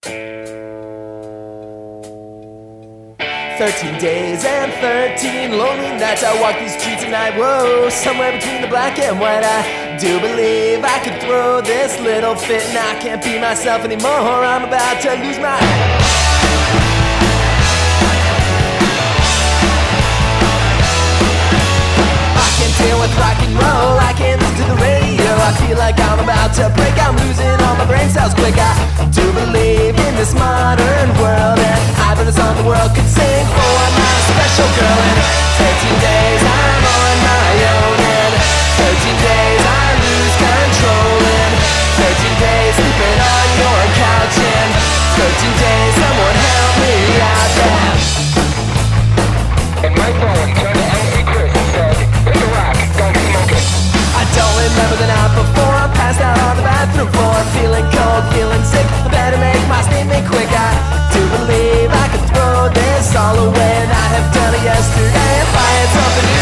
13 days and 13 lonely nights I walk these streets at night. Whoa, somewhere between the black and white I do believe I could throw this little fit, and I can't be myself anymore. I'm about to lose my I can't deal with rock and roll, I can't listen to the radio. I feel like I'm about to break, I'm losing all my brain cells quick. I do believe in this modern world, and I bet it's on the world could sing for my special girl. And 13 days I'm on my own, and 13 days I lose control, and 13 days sleeping on your couch, and 13 days someone help me out, yeah. And my phone turned to Angry Chris and said, "Pick a rock, don't smoke it." I don't remember the night before, I'm passed out on the bathroom floor, feeling cold, feeling sick, I better make my statement quick. I do believe I could throw this all away, and I have done it yesterday if I had something to